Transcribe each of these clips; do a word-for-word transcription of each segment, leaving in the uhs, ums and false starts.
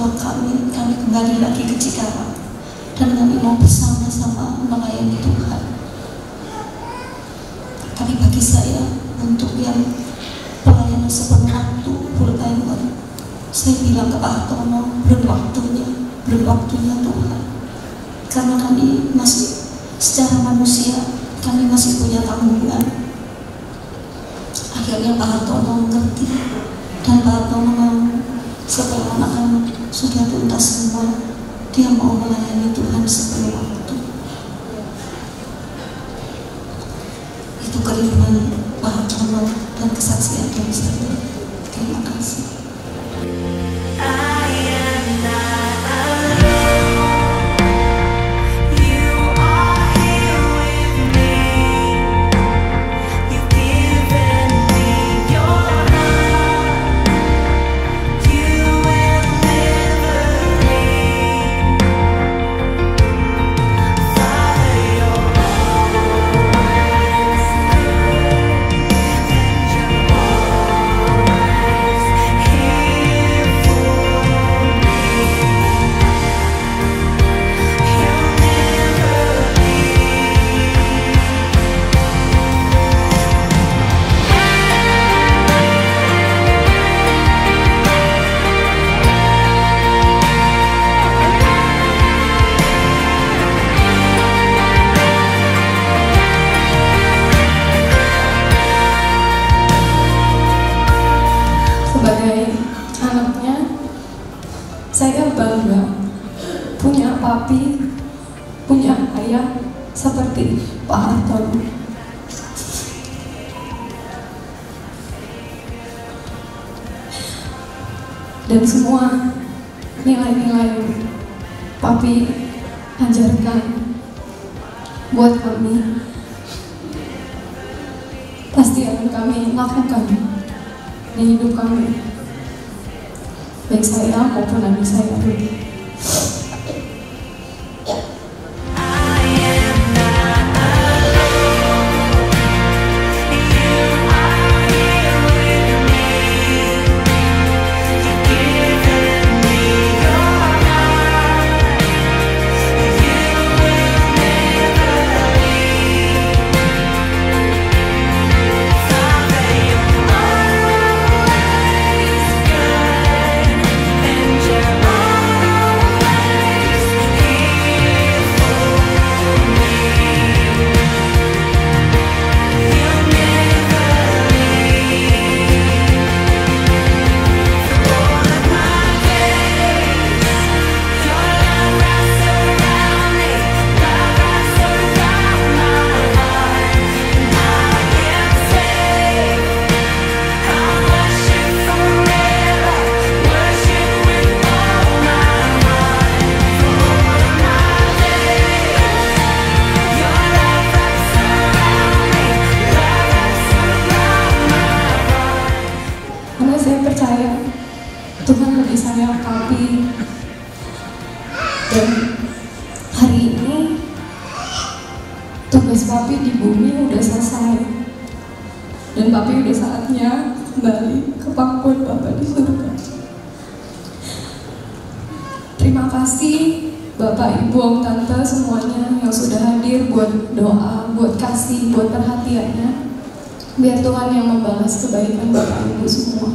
buat kami. Kami kembali lagi ke Cikarang dan kami mau bersama-sama melayani Tuhan. Tapi bagi saya, untuk yang pelayanan sepenuh waktu full timer, saya bilang ke Pak Hartono, belum waktunya, belum waktunya Tuhan. Karena kami masih secara manusia, kami masih punya tanggungan. Akhirnya Pak Hartono mengerti, dan Pak Hartono mau, setelah anak-anak sudah tuntas semua, dia mau melayani Tuhan sepenuh waktu. Itu kerinduan Pak Hartono dan kesaksian dari saya. Terima kasih. Sebagai anaknya, saya bangga punya papi, punya ayah seperti Pak Hartono. Dan semua nilai-nilai papi ajarkan buat kami, pasti akan kami lakukan di hidup kami, baik saya maupun adik saya. Percaya Tuhan lebih sayang papi, dan hari ini tugas papi di bumi udah selesai, dan papi udah saatnya kembali ke pangkuan Bapa di surga. Terima kasih Bapak, Ibu, Om, Tante semuanya yang sudah hadir buat doa, buat kasih, buat perhatiannya. Biar Tuhan yang membalas kebaikan Bapak Ibu semua.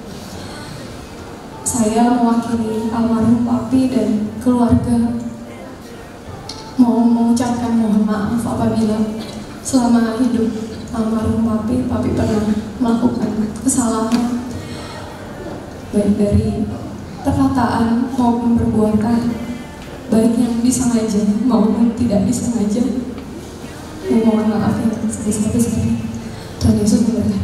Saya mewakili almarhum papi dan keluarga mau mengucapkan mohon maaf apabila selama hidup almarhum papi, papi pernah melakukan kesalahan, baik dari perkataan maupun perbuatan, baik yang disengaja maupun tidak disengaja. Mohon maaf yang sebesar-besarnya. Tuhan Yesus memberkati.